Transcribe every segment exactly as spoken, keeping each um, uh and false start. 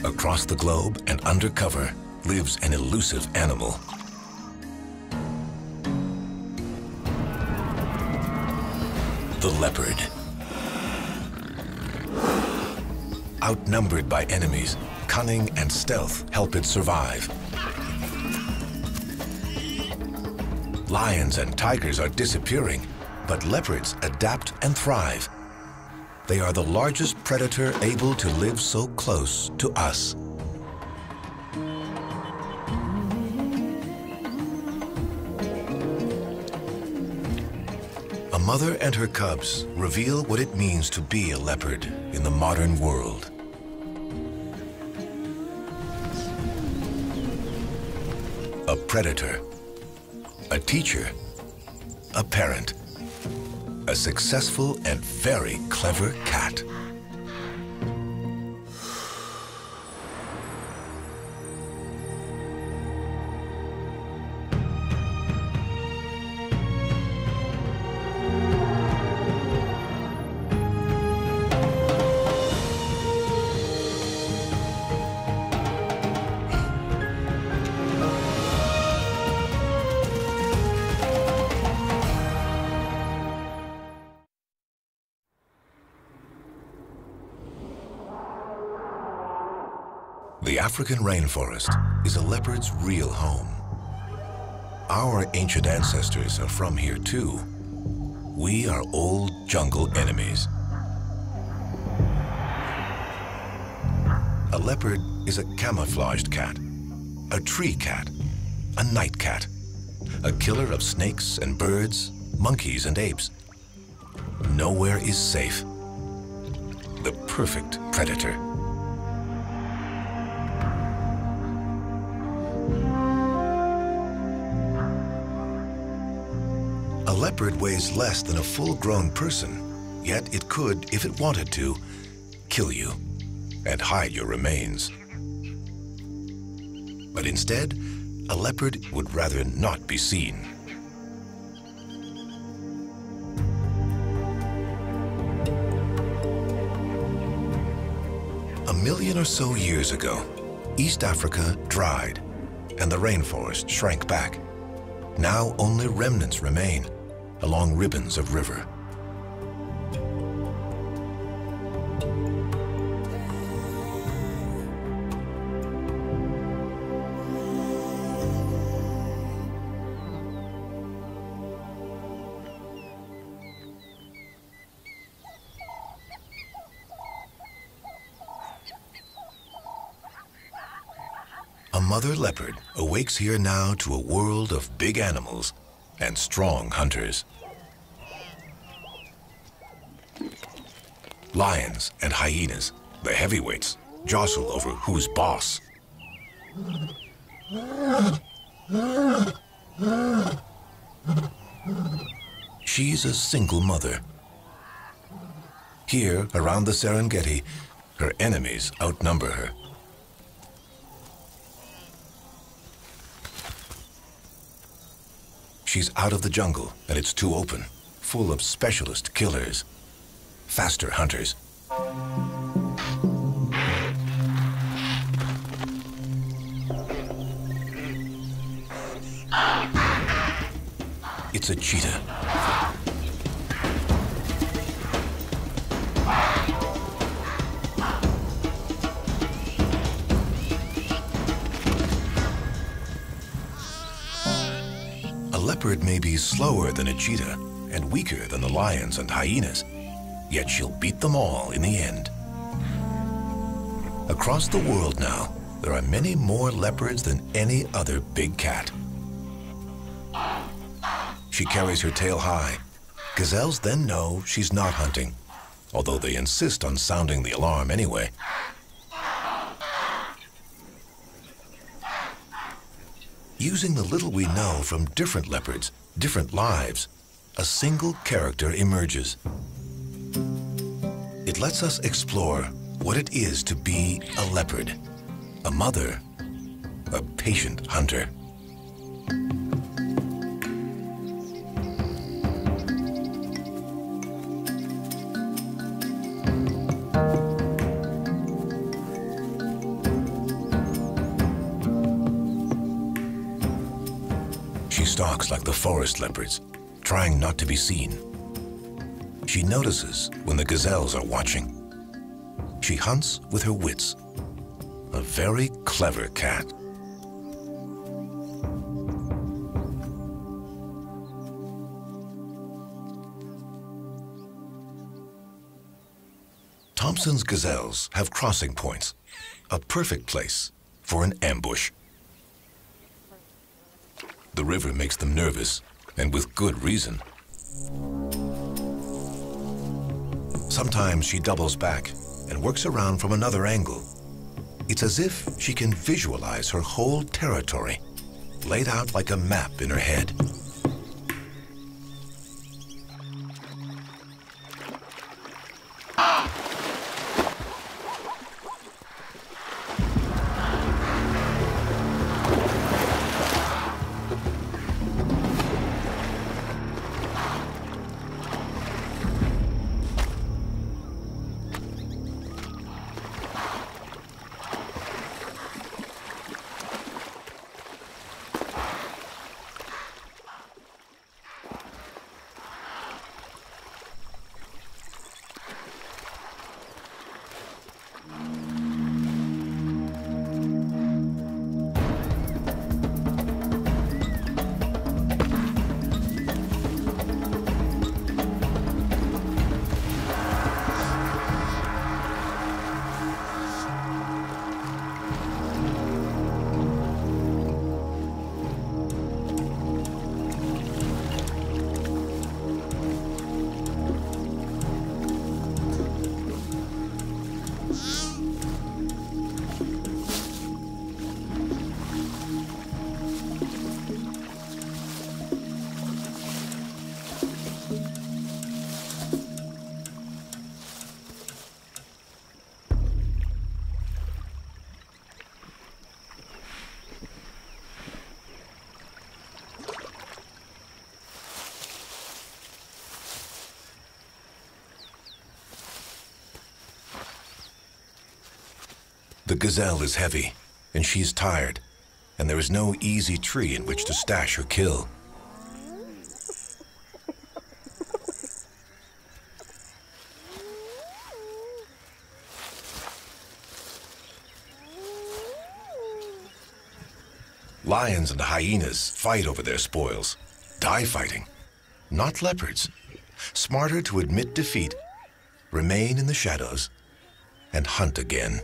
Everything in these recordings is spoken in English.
Across the globe and undercover lives an elusive animal. The leopard. Outnumbered by enemies, cunning and stealth help it survive. Lions and tigers are disappearing, but leopards adapt and thrive. They are the largest predator able to live so close to us. A mother and her cubs reveal what it means to be a leopard in the modern world. A predator, a teacher, a parent, a successful and very clever cat. The African rainforest is a leopard's real home. Our ancient ancestors are from here too. We are old jungle enemies. A leopard is a camouflaged cat, a tree cat, a night cat, a killer of snakes and birds, monkeys and apes. Nowhere is safe. The perfect predator. A leopard weighs less than a full-grown person, yet it could, if it wanted to, kill you and hide your remains. But instead, a leopard would rather not be seen. A million or so years ago, East Africa dried and the rainforest shrank back. Now only remnants remain along ribbons of river. A mother leopard awakes here now to a world of big animals and strong hunters. Lions and hyenas, the heavyweights, jostle over who's boss. She's a single mother. Here, around the Serengeti, her enemies outnumber her. She's out of the jungle, and it's too open, full of specialist killers, faster hunters. It's a cheetah. A leopard may be slower than a cheetah and weaker than the lions and hyenas, yet she'll beat them all in the end. Across the world now, there are many more leopards than any other big cat. She carries her tail high. Gazelles then know she's not hunting, although they insist on sounding the alarm anyway. Using the little we know from different leopards, different lives, a single character emerges. It lets us explore what it is to be a leopard, a mother, a patient hunter. stalks like the forest leopards, trying not to be seen. She notices when the gazelles are watching. She hunts with her wits. A very clever cat. Thompson's gazelles have crossing points, a perfect place for an ambush. The river makes them nervous, and with good reason. Sometimes she doubles back and works around from another angle. It's as if she can visualize her whole territory, laid out like a map in her head. The gazelle is heavy, and she's tired, and there is no easy tree in which to stash her kill. Lions and hyenas fight over their spoils, die fighting, not leopards, smarter to admit defeat, remain in the shadows, and hunt again.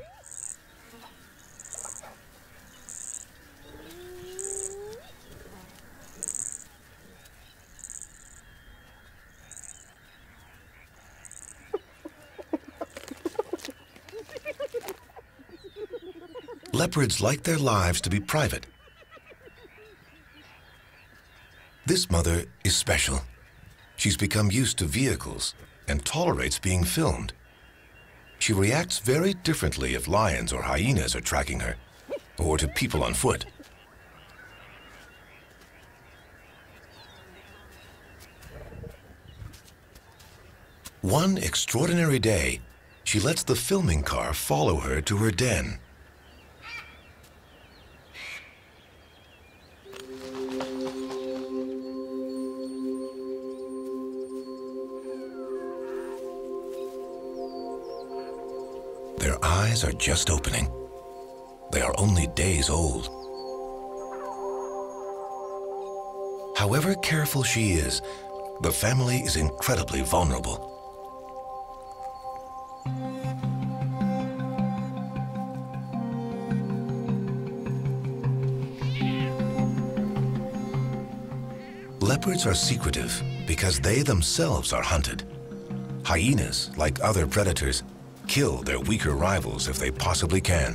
Leopards like their lives to be private. This mother is special. She's become used to vehicles and tolerates being filmed. She reacts very differently if lions or hyenas are tracking her, or to people on foot. One extraordinary day, she lets the filming car follow her to her den. Their eyes are just opening. They are only days old. However careful she is, the family is incredibly vulnerable. Leopards are secretive because they themselves are hunted. Hyenas, like other predators, kill their weaker rivals if they possibly can.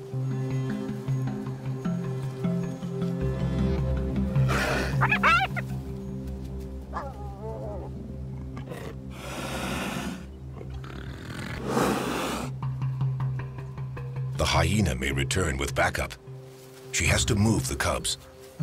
The hyena may return with backup. She has to move the cubs.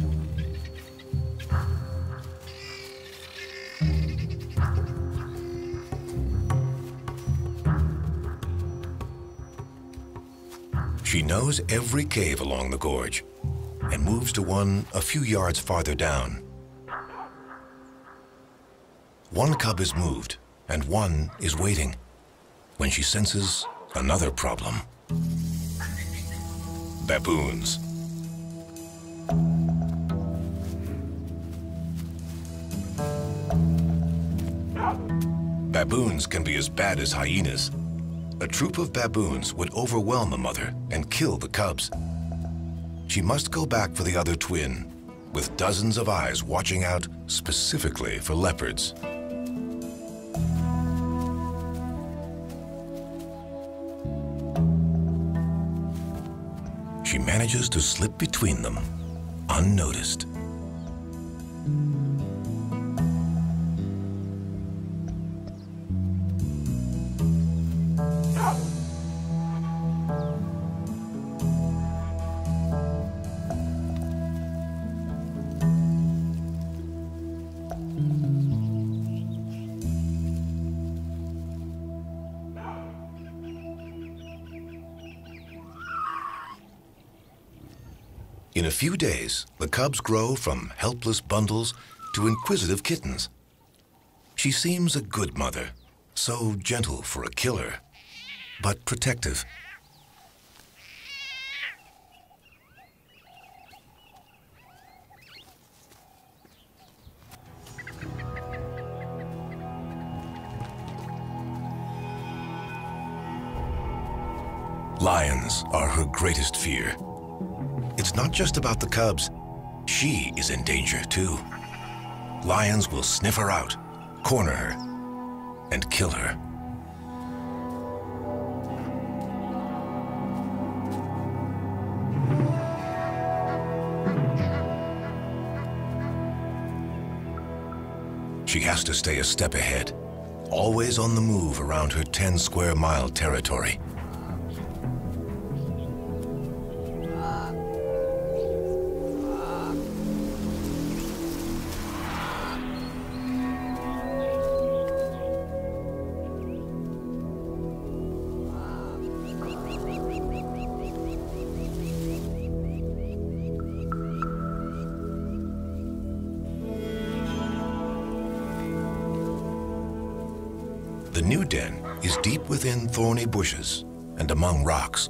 She knows every cave along the gorge and moves to one a few yards farther down one cub is moved and one is waiting when she senses another problem. Baboons. Baboons can be as bad as hyenas. A troop of baboons would overwhelm the mother and kill the cubs. She must go back for the other twin, with dozens of eyes watching out specifically for leopards. She manages to slip between them, unnoticed. In a few days, the cubs grow from helpless bundles to inquisitive kittens. She seems a good mother, so gentle for a killer, but protective. Lions are her greatest fear. It's not just about the cubs. She is in danger, too. Lions will sniff her out, corner her, and kill her. She has to stay a step ahead, always on the move around her ten square mile territory. The new den is deep within thorny bushes and among rocks.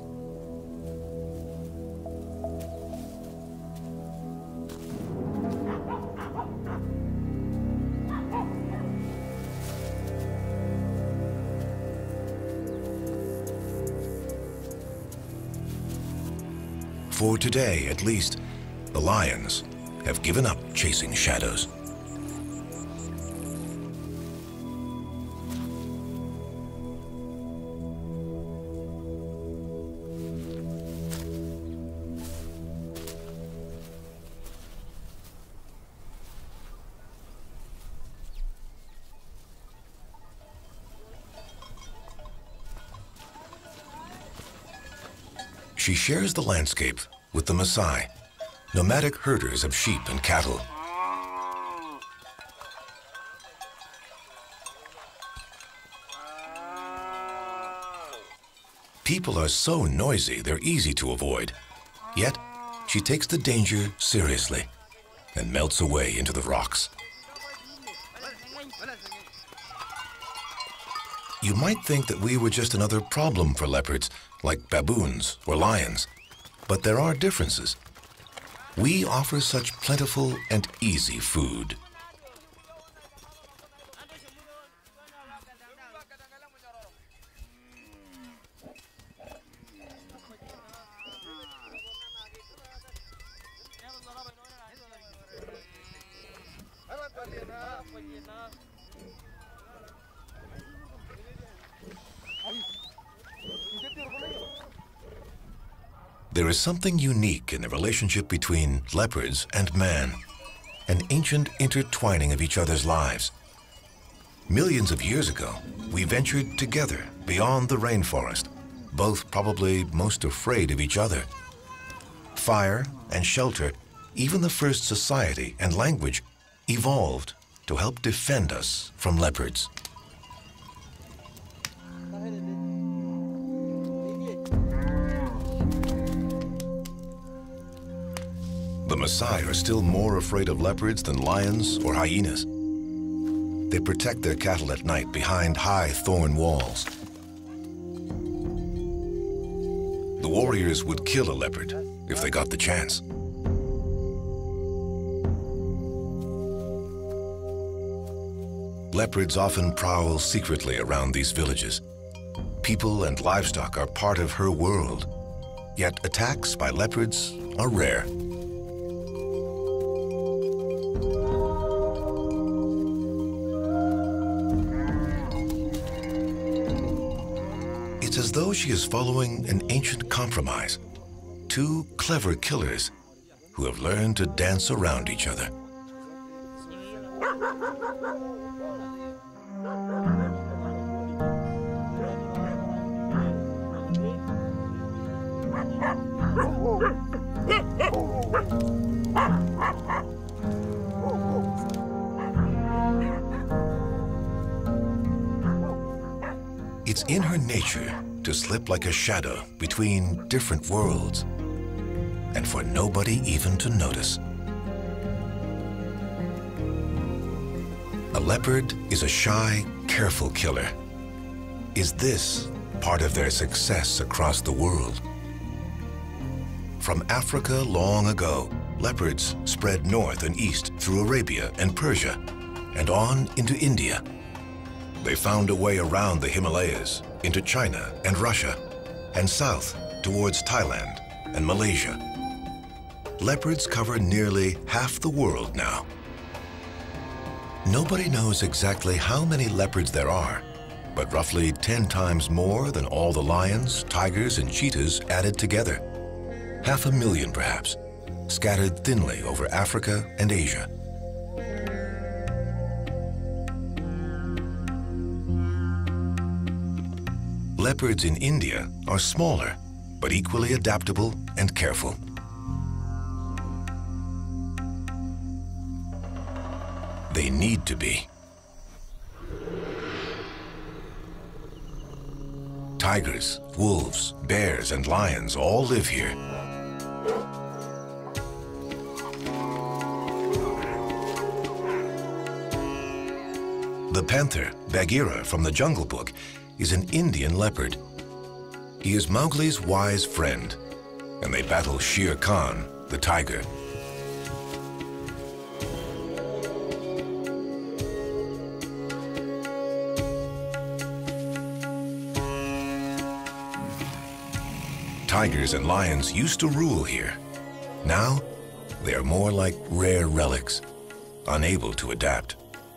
For today, at least, the lions have given up chasing shadows. She shares the landscape with the Maasai, nomadic herders of sheep and cattle. People are so noisy, they're easy to avoid. Yet, she takes the danger seriously and melts away into the rocks. You might think that we were just another problem for leopards, like baboons or lions, but there are differences. We offer such plentiful and easy food. There is something unique in the relationship between leopards and man, an ancient intertwining of each other's lives. Millions of years ago, we ventured together beyond the rainforest, both probably most afraid of each other. Fire and shelter, even the first society and language, evolved to help defend us from leopards. The Maasai are still more afraid of leopards than lions or hyenas. they protect their cattle at night behind high thorn walls. The warriors would kill a leopard if they got the chance. Leopards often prowl secretly around these villages. People and livestock are part of her world, yet attacks by leopards are rare. It's as though she is following an ancient compromise. Two clever killers who have learned to dance around each other. It's in her nature to slip like a shadow between different worlds, and for nobody even to notice. A leopard is a shy, careful killer. Is this part of their success across the world? From Africa long ago, leopards spread north and east through Arabia and Persia, and on into India. They found a way around the Himalayas into China and Russia, and south towards Thailand and Malaysia. Leopards cover nearly half the world now. Nobody knows exactly how many leopards there are, but roughly ten times more than all the lions, tigers, and cheetahs added together. Half a million, perhaps, scattered thinly over Africa and Asia. Leopards in India are smaller, but equally adaptable and careful. They need to be. Tigers, wolves, bears, and lions all live here. The panther, Bagheera from the Jungle Book, is an Indian leopard. He is Mowgli's wise friend, and they battle Shere Khan, the tiger. Tigers and lions used to rule here. Now, they are more like rare relics, unable to adapt.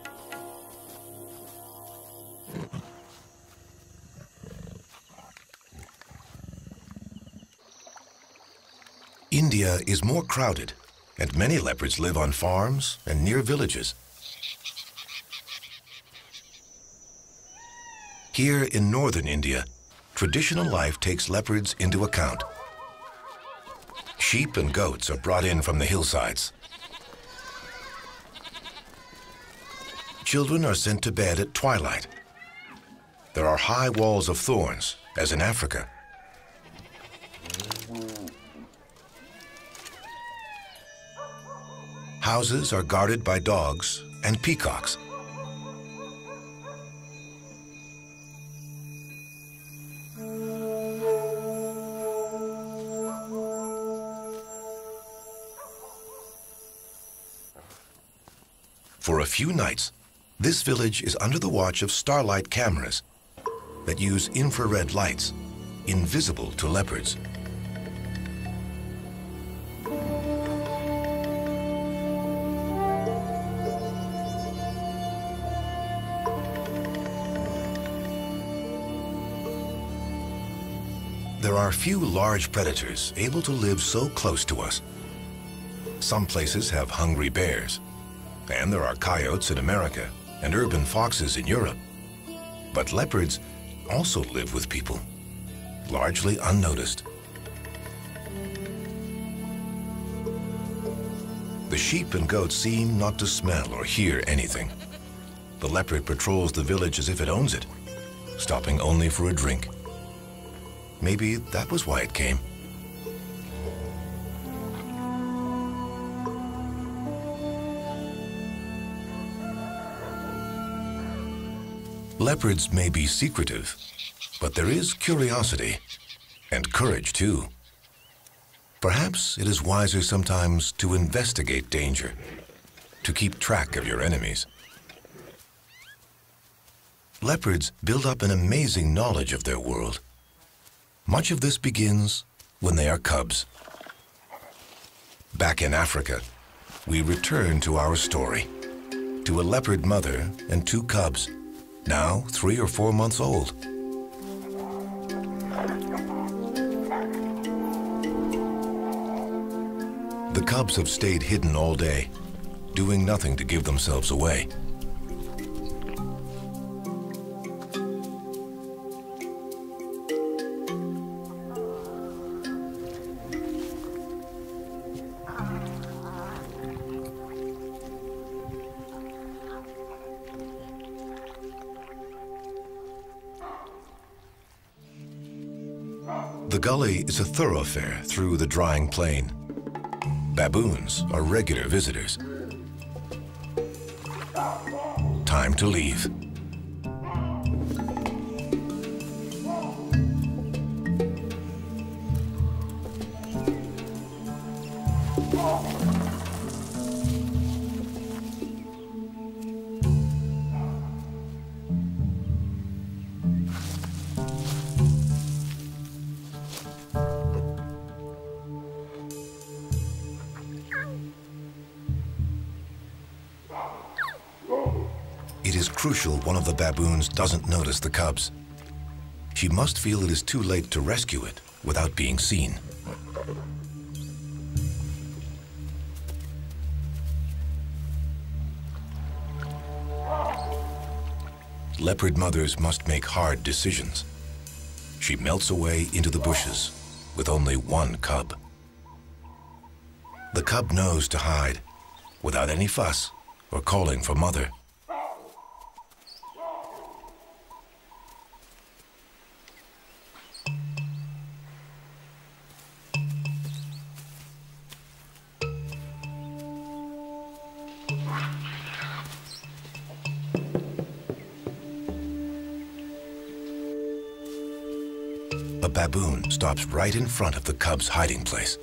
India is more crowded, and many leopards live on farms and near villages. Here in northern India, traditional life takes leopards into account. Sheep and goats are brought in from the hillsides. Children are sent to bed at twilight. There are high walls of thorns, as in Africa. Houses are guarded by dogs and peacocks. For a few nights, this village is under the watch of starlight cameras that use infrared lights, invisible to leopards. There are few large predators able to live so close to us. Some places have hungry bears, and there are coyotes in America and urban foxes in Europe. But leopards also live with people, largely unnoticed. The sheep and goats seem not to smell or hear anything. The leopard patrols the village as if it owns it, stopping only for a drink. Maybe that was why it came. Leopards may be secretive, but there is curiosity and courage too. Perhaps it is wiser sometimes to investigate danger, to keep track of your enemies. Leopards build up an amazing knowledge of their world. Much of this begins when they are cubs. Back in Africa, we return to our story, to a leopard mother and two cubs, now three or four months old. The cubs have stayed hidden all day, doing nothing to give themselves away. The gully is a thoroughfare through the drying plain. Baboons are regular visitors. Time to leave. It is crucial one of the baboons doesn't notice the cubs. She must feel it is too late to rescue it without being seen. Leopard mothers must make hard decisions. She melts away into the bushes with only one cub. The cub knows to hide without any fuss or calling for mother. A baboon stops right in front of the cub's hiding place.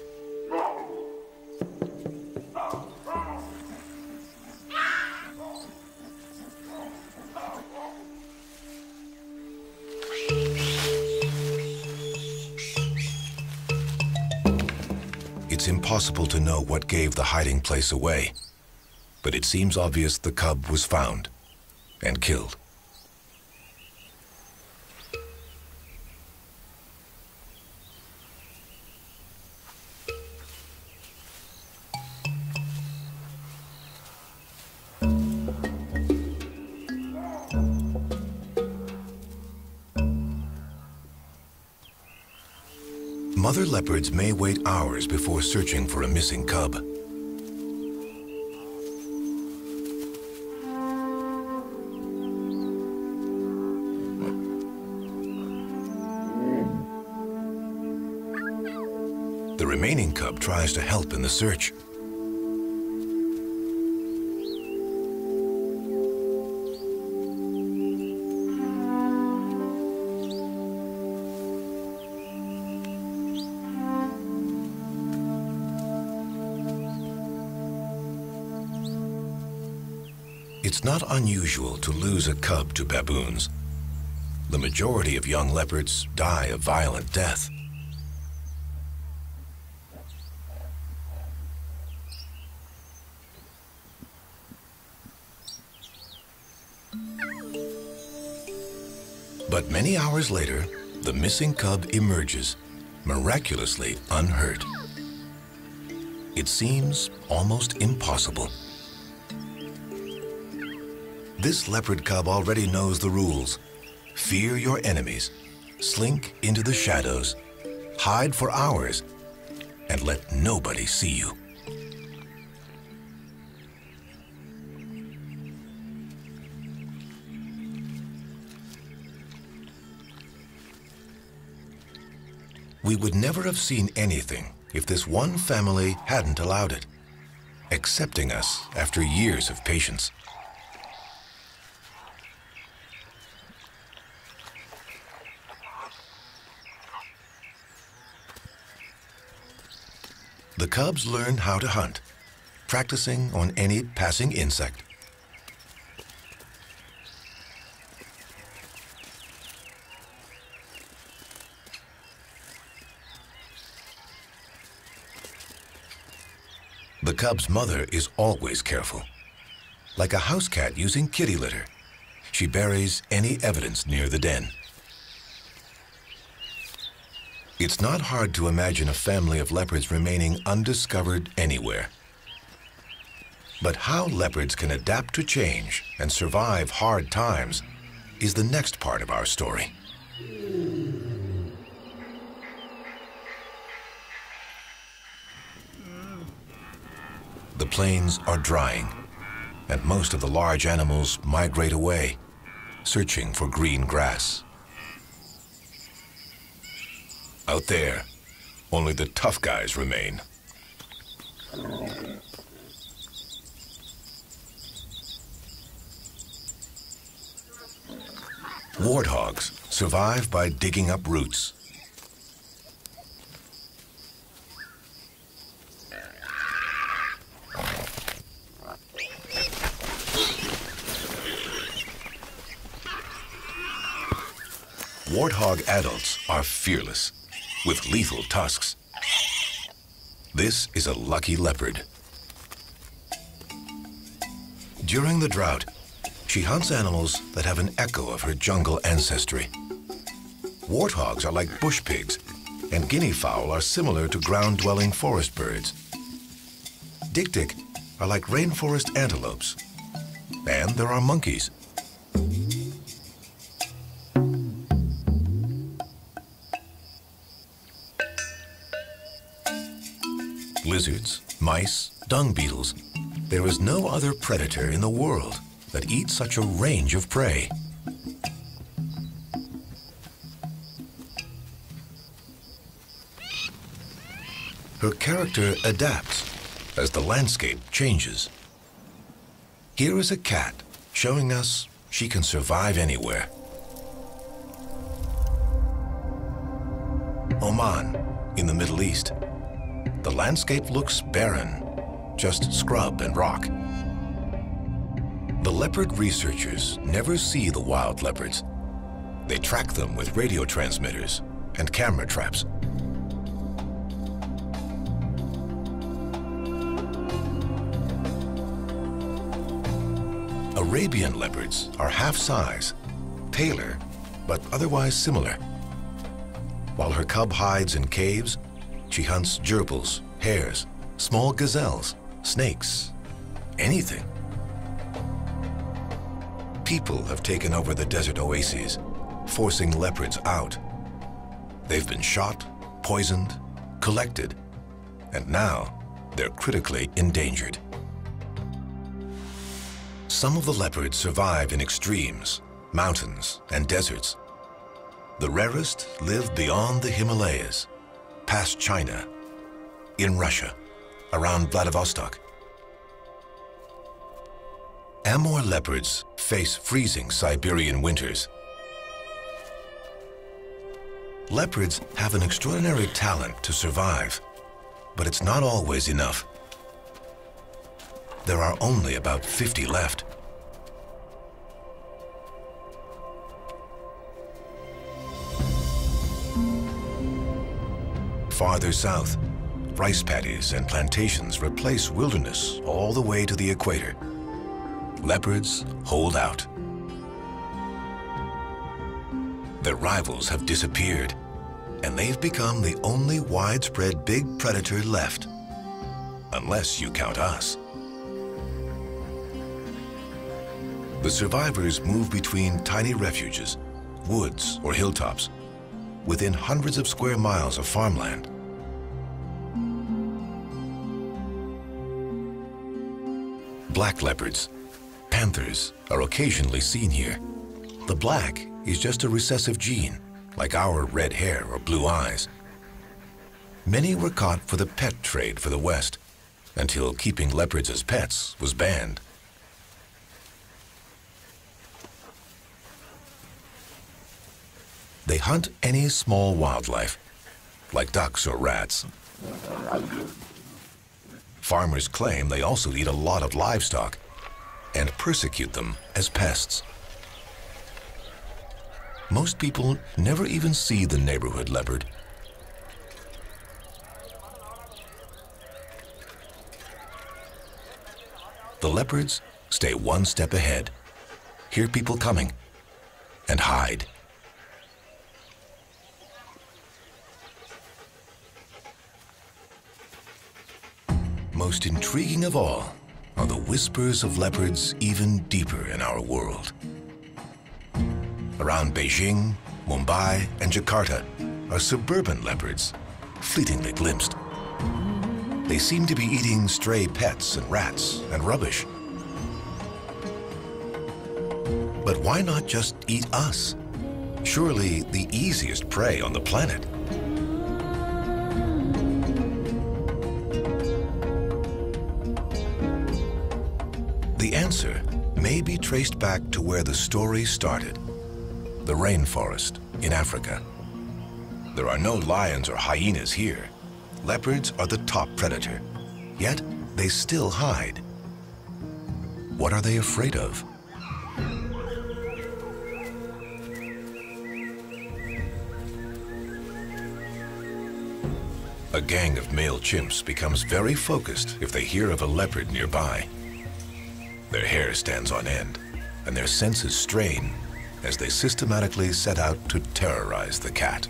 It's impossible to know what gave the hiding place away, but it seems obvious the cub was found and killed. Mother leopards may wait hours before searching for a missing cub. The remaining cub tries to help in the search. It's not unusual to lose a cub to baboons. The majority of young leopards die a violent death. But many hours later, the missing cub emerges, miraculously unhurt. It seems almost impossible. This leopard cub already knows the rules. Fear your enemies, slink into the shadows, hide for hours, and let nobody see you. We would never have seen anything if this one family hadn't allowed it, accepting us after years of patience. The cubs learn how to hunt, practicing on any passing insect. The cub's mother is always careful. Like a house cat using kitty litter, she buries any evidence near the den. It's not hard to imagine a family of leopards remaining undiscovered anywhere. But how leopards can adapt to change and survive hard times is the next part of our story. The plains are drying, and most of the large animals migrate away, searching for green grass. Out there, only the tough guys remain. Warthogs survive by digging up roots. Warthog adults are fearless, with lethal tusks. This is a lucky leopard. During the drought, she hunts animals that have an echo of her jungle ancestry. Warthogs are like bush pigs, and guinea fowl are similar to ground-dwelling forest birds. Dik-dik are like rainforest antelopes. And there are monkeys. Lizards, mice, dung beetles. There is no other predator in the world that eats such a range of prey. Her character adapts as the landscape changes. Here is a cat showing us she can survive anywhere. Oman, in the Middle East. The landscape looks barren, just scrub and rock. The leopard researchers never see the wild leopards. They track them with radio transmitters and camera traps. Arabian leopards are half-size, paler, but otherwise similar. While her cub hides in caves, she hunts gerbils, hares, small gazelles, snakes, anything. People have taken over the desert oases, forcing leopards out. They've been shot, poisoned, collected, and now they're critically endangered. Some of the leopards survive in extremes, mountains, and deserts. The rarest live beyond the Himalayas, past China, in Russia, around Vladivostok. Amur leopards face freezing Siberian winters. Leopards have an extraordinary talent to survive, but it's not always enough. There are only about fifty left. Farther south, rice paddies and plantations replace wilderness all the way to the equator. Leopards hold out. Their rivals have disappeared, and they've become the only widespread big predator left, unless you count us. The survivors move between tiny refuges, woods or hilltops, within hundreds of square miles of farmland. Black leopards, panthers, are occasionally seen here. The black is just a recessive gene, like our red hair or blue eyes. Many were caught for the pet trade for the West, until keeping leopards as pets was banned. They hunt any small wildlife, like ducks or rats. Farmers claim they also eat a lot of livestock and persecute them as pests. Most people never even see the neighborhood leopard. The leopards stay one step ahead, hear people coming, and hide. Most intriguing of all are the whispers of leopards even deeper in our world. Around Beijing, Mumbai, and Jakarta are suburban leopards, fleetingly glimpsed. They seem to be eating stray pets and rats and rubbish. But why not just eat us? Surely the easiest prey on the planet. The answer may be traced back to where the story started, the rainforest in Africa. There are no lions or hyenas here. Leopards are the top predator, yet they still hide. What are they afraid of? A gang of male chimps becomes very focused if they hear of a leopard nearby. Their hair stands on end, and their senses strain as they systematically set out to terrorize the cat.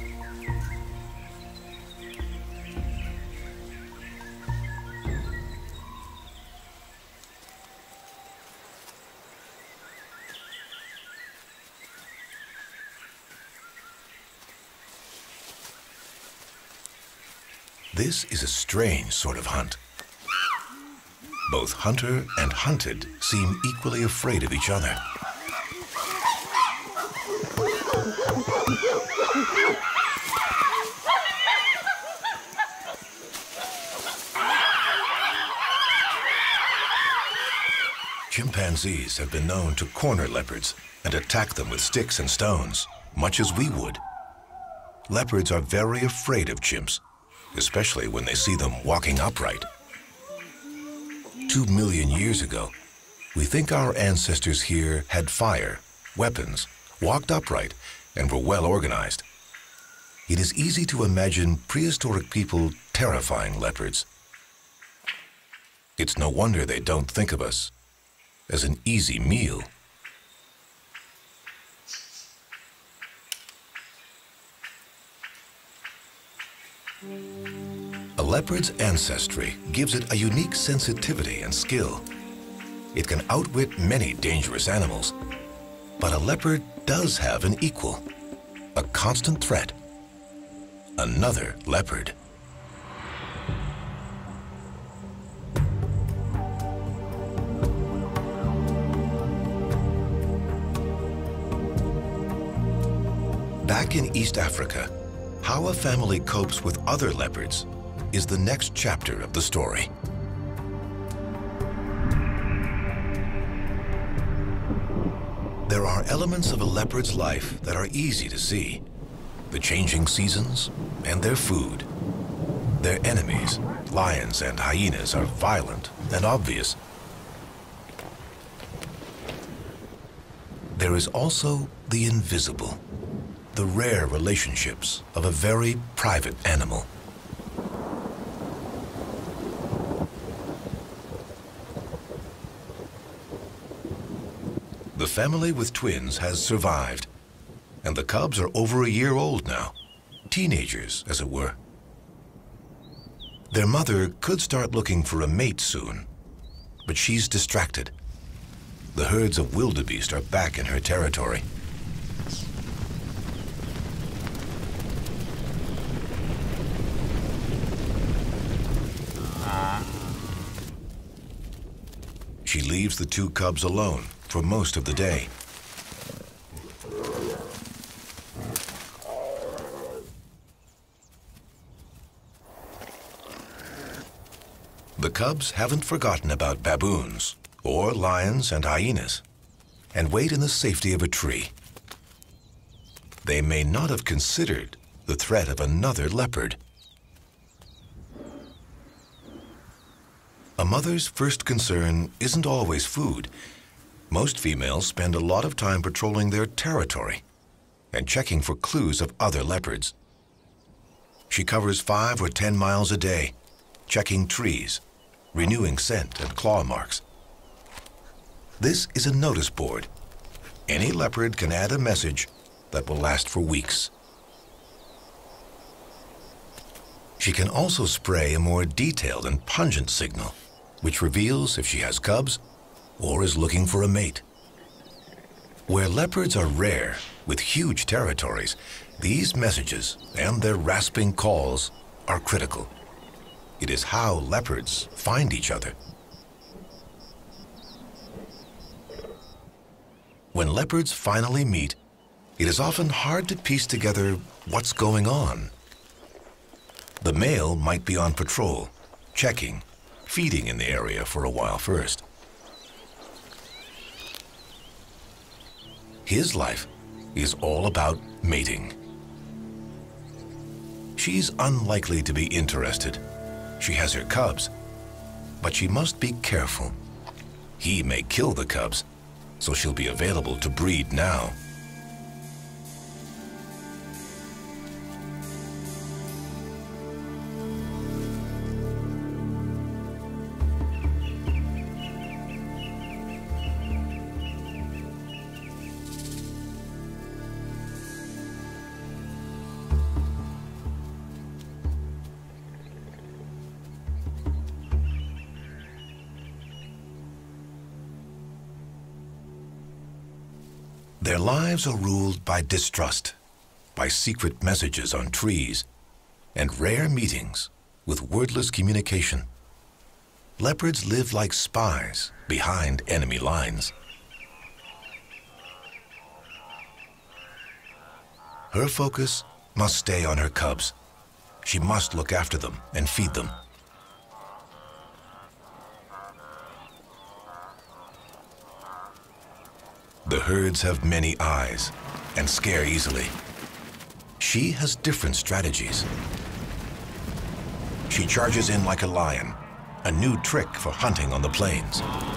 This is a strange sort of hunt. Both hunter and hunted seem equally afraid of each other. Chimpanzees have been known to corner leopards and attack them with sticks and stones, much as we would. Leopards are very afraid of chimps, especially when they see them walking upright. Two million years ago, we think our ancestors here had fire, weapons, walked upright, and were well organized. It is easy to imagine prehistoric people terrifying leopards. It's no wonder they don't think of us as an easy meal. A leopard's ancestry gives it a unique sensitivity and skill. It can outwit many dangerous animals, but a leopard does have an equal, a constant threat, another leopard. Back in East Africa, how a family copes with other leopards is the next chapter of the story. There are elements of a leopard's life that are easy to see. The changing seasons and their food. Their enemies, lions and hyenas, are violent and obvious. There is also the invisible, the rare relationships of a very private animal. The family with twins has survived, and the cubs are over a year old now, teenagers, as it were. Their mother could start looking for a mate soon, but she's distracted. The herds of wildebeest are back in her territory. She leaves the two cubs alone for most of the day. The cubs haven't forgotten about baboons or lions and hyenas and wait in the safety of a tree. They may not have considered the threat of another leopard. mother's first concern isn't always food. Most females spend a lot of time patrolling their territory and checking for clues of other leopards. She covers five or ten miles a day, checking trees, renewing scent and claw marks. This is a notice board. Any leopard can add a message that will last for weeks. She can also spray a more detailed and pungent signal, which reveals if she has cubs or is looking for a mate. Where leopards are rare, with huge territories, these messages and their rasping calls are critical. It is how leopards find each other. When leopards finally meet, it is often hard to piece together what's going on. The male might be on patrol, checking, feeding in the area for a while first. His life is all about mating. She's unlikely to be interested. She has her cubs, but she must be careful. He may kill the cubs, so she'll be available to breed now. Their lives are ruled by distrust, by secret messages on trees, and rare meetings with wordless communication. Leopards live like spies behind enemy lines. Her focus must stay on her cubs. She must look after them and feed them. The herds have many eyes and scare easily. She has different strategies. She charges in like a lion, a new trick for hunting on the plains.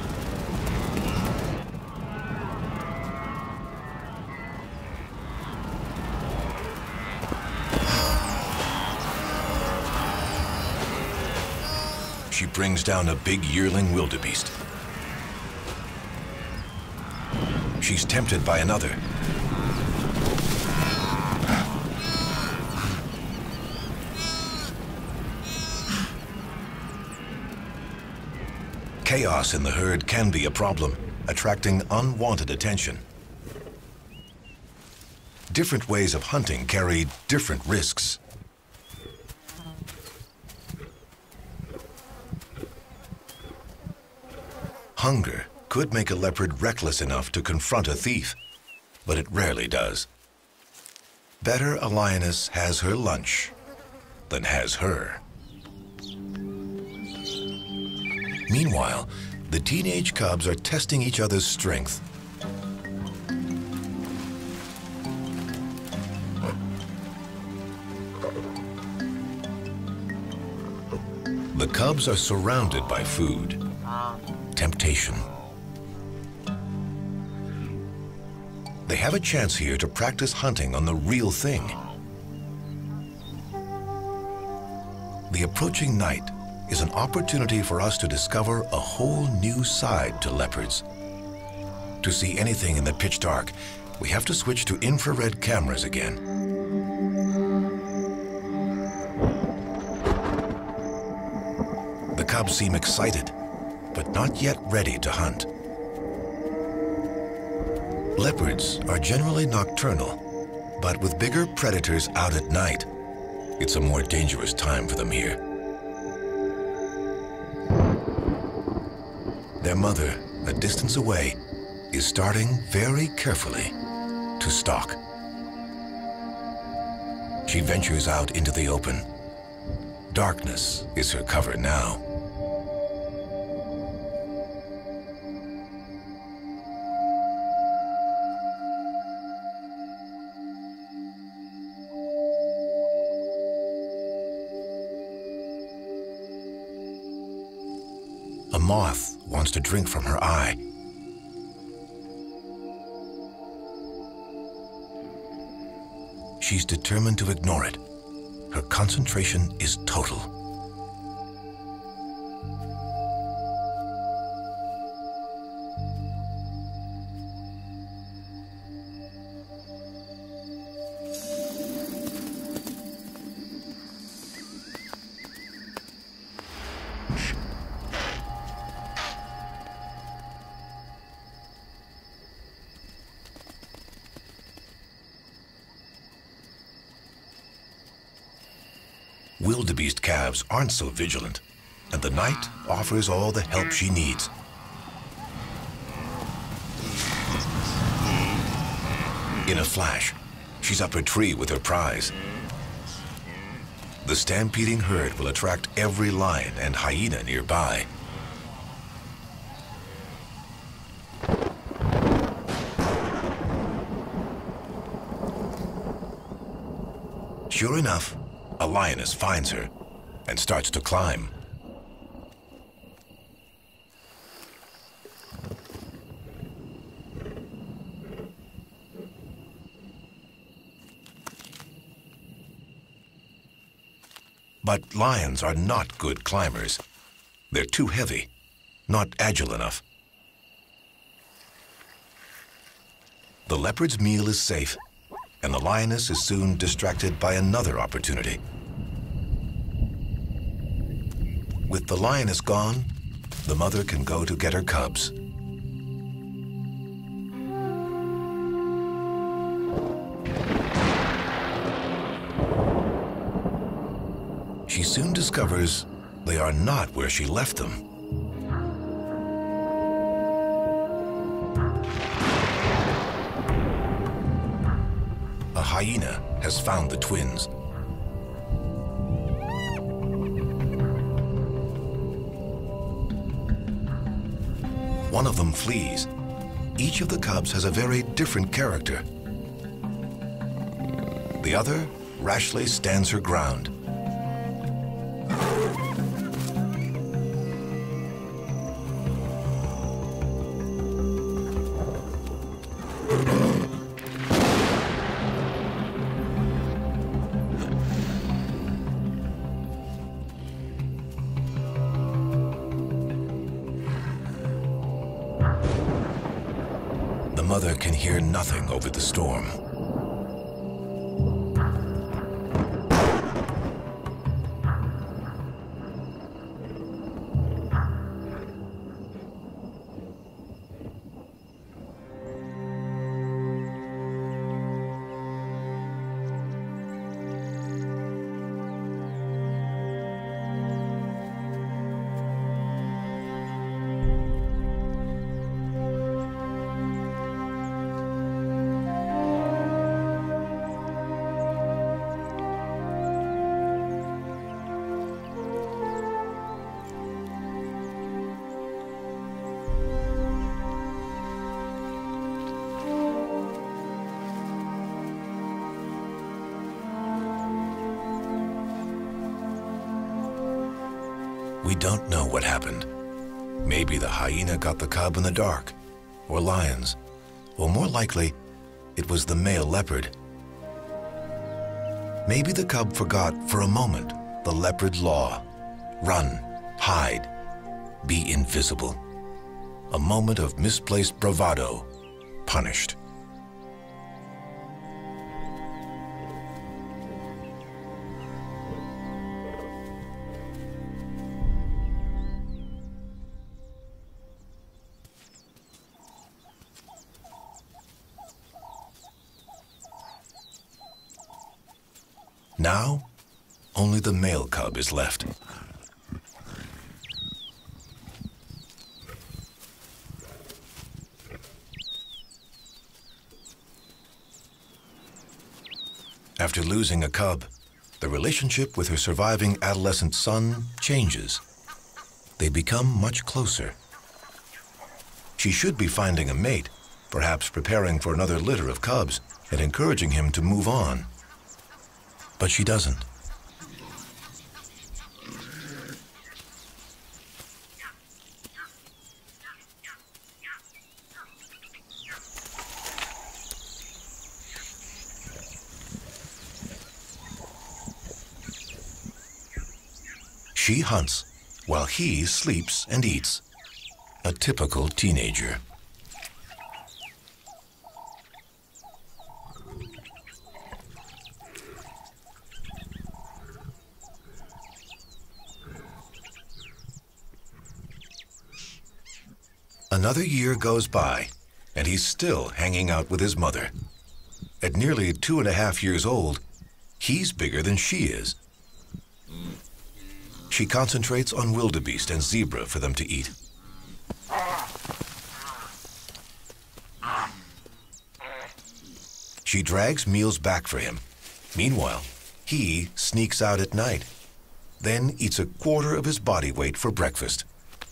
She brings down a big yearling wildebeest. She's tempted by another. Chaos in the herd can be a problem, attracting unwanted attention. Different ways of hunting carry different risks. Hunger could make a leopard reckless enough to confront a thief, but it rarely does. Better a lioness has her lunch than has her. Meanwhile, the teenage cubs are testing each other's strength. The cubs are surrounded by food, temptation. They have a chance here to practice hunting on the real thing. The approaching night is an opportunity for us to discover a whole new side to leopards. To see anything in the pitch dark, we have to switch to infrared cameras again. The cubs seem excited, but not yet ready to hunt. Leopards are generally nocturnal, but with bigger predators out at night, it's a more dangerous time for them here. Their mother, a distance away, is starting very carefully to stalk. She ventures out into the open. Darkness is her cover now. A moth wants to drink from her eye. She's determined to ignore it. Her concentration is total. Wildebeest calves aren't so vigilant, and the night offers all the help she needs. In a flash, she's up a tree with her prize. The stampeding herd will attract every lion and hyena nearby. Sure enough, a lioness finds her and starts to climb. But lions are not good climbers. They're too heavy, not agile enough. The leopard's meal is safe, and the lioness is soon distracted by another opportunity. With the lioness gone, the mother can go to get her cubs. She soon discovers they are not where she left them. A hyena has found the twins. One of them flees. Each of the cubs has a very different character. The other rashly stands her ground. The mother can hear nothing over the storm. We don't know what happened. Maybe the hyena got the cub in the dark, or lions, or more likely, it was the male leopard. Maybe the cub forgot for a moment the leopard law. Run, hide, be invisible. A moment of misplaced bravado, punished. Now, only the male cub is left. After losing a cub, the relationship with her surviving adolescent son changes. They become much closer. She should be finding a mate, perhaps preparing for another litter of cubs and encouraging him to move on. But she doesn't. She hunts while he sleeps and eats. A typical teenager. Another year goes by, and he's still hanging out with his mother. At nearly two and a half years old, he's bigger than she is. She concentrates on wildebeest and zebra for them to eat. She drags meals back for him. Meanwhile, he sneaks out at night, then eats a quarter of his body weight for breakfast.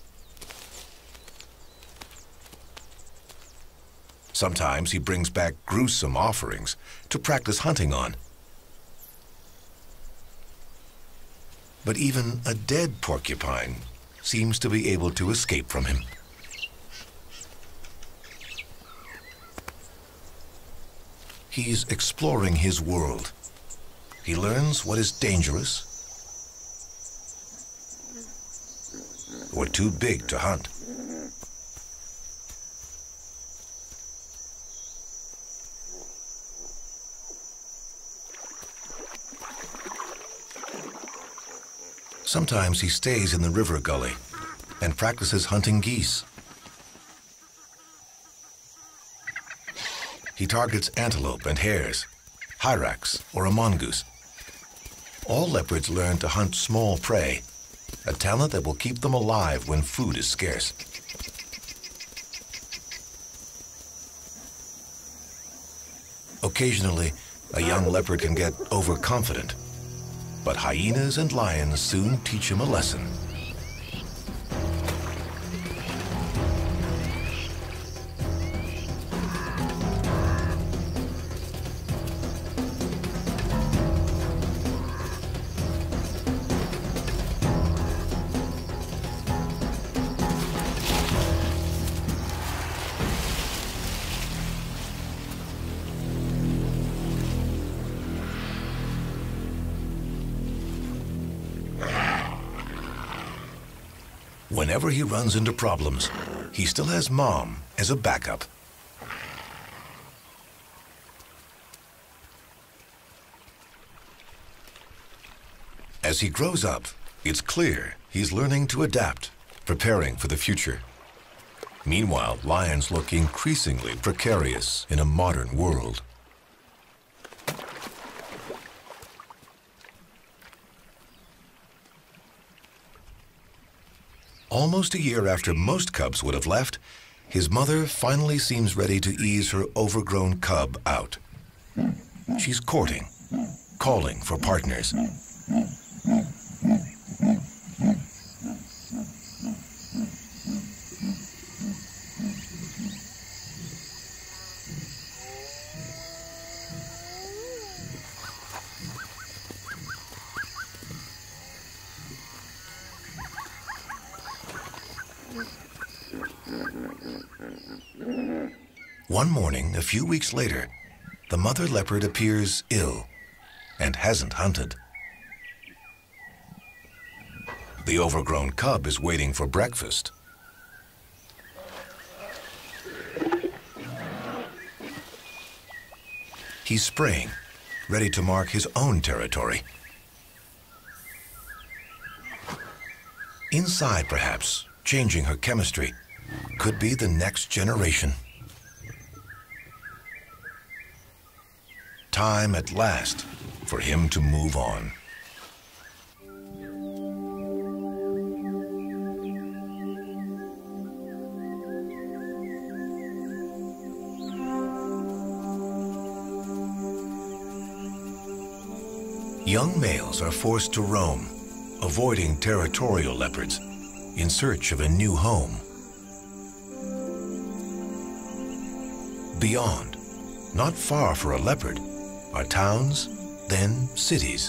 Sometimes he brings back gruesome offerings to practice hunting on. But even a dead porcupine seems to be able to escape from him. He's exploring his world. He learns what is dangerous or too big to hunt. Sometimes he stays in the river gully and practices hunting geese. He targets antelope and hares, hyrax or a mongoose. All leopards learn to hunt small prey, a talent that will keep them alive when food is scarce. Occasionally, a young leopard can get overconfident, but hyenas and lions soon teach him a lesson. Whenever he runs into problems, he still has Mom as a backup. As he grows up, it's clear he's learning to adapt, preparing for the future. Meanwhile, lions look increasingly precarious in a modern world. Almost a year after most cubs would have left, his mother finally seems ready to ease her overgrown cub out. She's courting, calling for partners. One morning, a few weeks later, the mother leopard appears ill and hasn't hunted. The overgrown cub is waiting for breakfast. He's spraying, ready to mark his own territory. Inside, perhaps, changing her chemistry, could be the next generation. Time at last for him to move on. Young males are forced to roam, avoiding territorial leopards, in search of a new home. Beyond, not far for a leopard, are towns, then cities.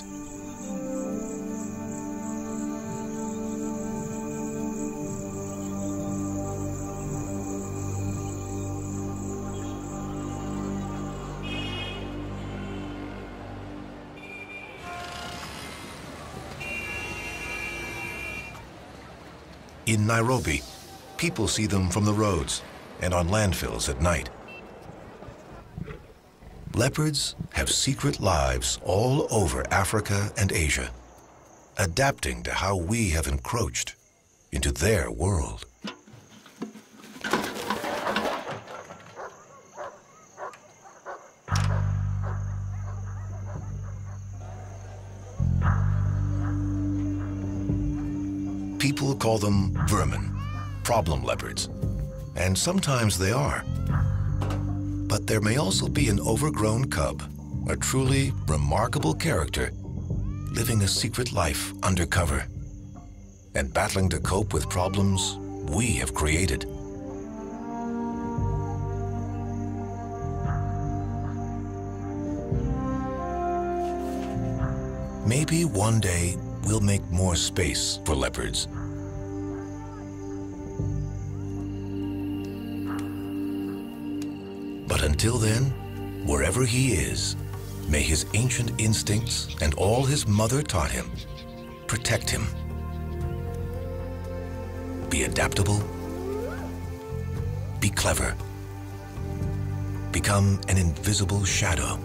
In Nairobi, people see them from the roads and on landfills at night. Leopards have secret lives all over Africa and Asia, adapting to how we have encroached into their world. People call them vermin, problem leopards, and sometimes they are. But there may also be an overgrown cub, a truly remarkable character, living a secret life undercover and battling to cope with problems we have created. Maybe one day we'll make more space for leopards. But until then, wherever he is, may his ancient instincts and all his mother taught him protect him. Be adaptable, be clever, become an invisible shadow,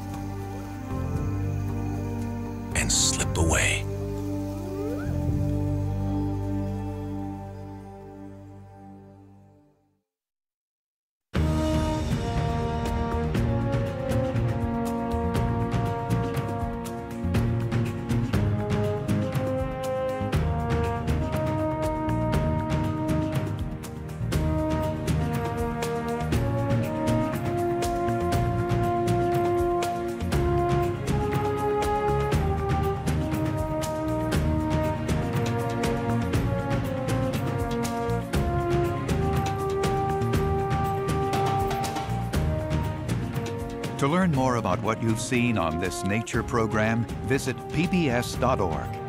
and slip away. To learn more about what you've seen on this nature program, visit P B S dot org.